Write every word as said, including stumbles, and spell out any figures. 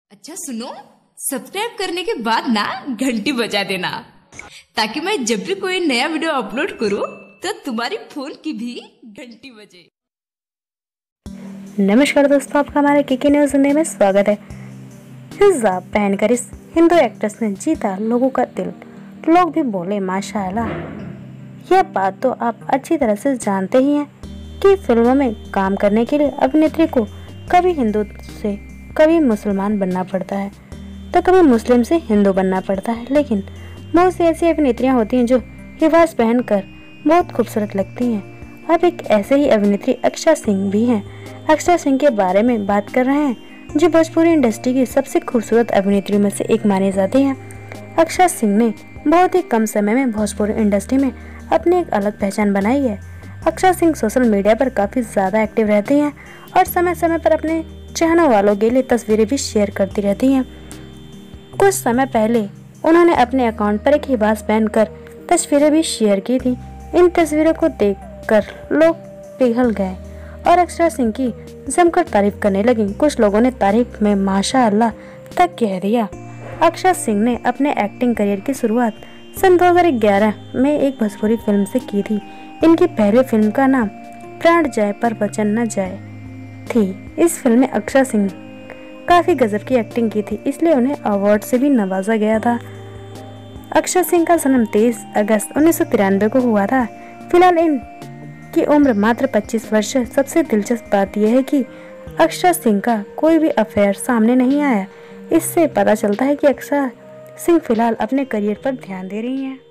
अच्छा सुनो, सब्सक्राइब करने के बाद ना घंटी बजा देना, ताकि मैं जब भी कोई नया वीडियो अपलोड करूं तो तुम्हारी फोन की भी घंटी बजे। नमस्कार दोस्तों, आपका हमारे केके न्यूज़ सुनने में स्वागत है। हिजाब पहनकर इस हिंदू एक्ट्रेस ने जीता लोगों का दिल, लोग भी बोले माशाअल्लाह। यह बात तो आप अच्छी तरह से जानते ही हैं कि फिल्मों में काम करने के लिए अभिनेत्री को कभी हिंदू से कभी मुसलमान बनना पड़ता है तो कभी मुस्लिम से हिंदू बनना पड़ता है, लेकिन बहुत सी ऐसी अभिनेत्रियां होती हैं जो लिबास पहनकर बहुत खूबसूरत लगती हैं। अब एक ऐसे ही अभिनेत्री अक्षरा सिंह भी हैं। अक्षरा सिंह के बारे में बात कर रहे हैं, जो भोजपुरी इंडस्ट्री की सबसे खूबसूरत अभिनेत्रियों में से एक मानी जाती हैं। अक्षरा सिंह ने बहुत ही कम समय में भोजपुरी इंडस्ट्री में अपनी एक अलग पहचान बनाई है। अक्षरा सिंह सोशल मीडिया पर काफ़ी ज़्यादा एक्टिव रहती हैं और समय समय पर अपने चाहने वालों के लिए तस्वीरें भी शेयर करती रहती हैं। कुछ समय पहले उन्होंने अपने अकाउंट पर एक लिबास पहनकर तस्वीरें भी शेयर की थी। इन तस्वीरों को देखकर लोग पिघल गए और अक्षरा सिंह की जमकर तारीफ करने लगी। कुछ लोगों ने तारीफ में माशाअल्लाह तक कह दिया। अक्षरा सिंह ने अपने एक्टिंग करियर की शुरुआत सन दो हज़ार ग्यारह में एक भोजपुरी फिल्म से की थी। इनकी पहली फिल्म का नाम प्राण जाए पर वचन न जाए थी। इस फिल्म में अक्षरा सिंह काफ़ी गजब की एक्टिंग की थी, इसलिए उन्हें अवार्ड से भी नवाजा गया था। अक्षरा सिंह का जन्म तेईस अगस्त उन्नीस सौ तिरानवे को हुआ था। फिलहाल इनकी उम्र मात्र पच्चीस वर्ष है। सबसे दिलचस्प बात यह है कि अक्षरा सिंह का कोई भी अफेयर सामने नहीं आया। इससे पता चलता है कि अक्षरा सिंह फिलहाल अपने करियर पर ध्यान दे रही हैं।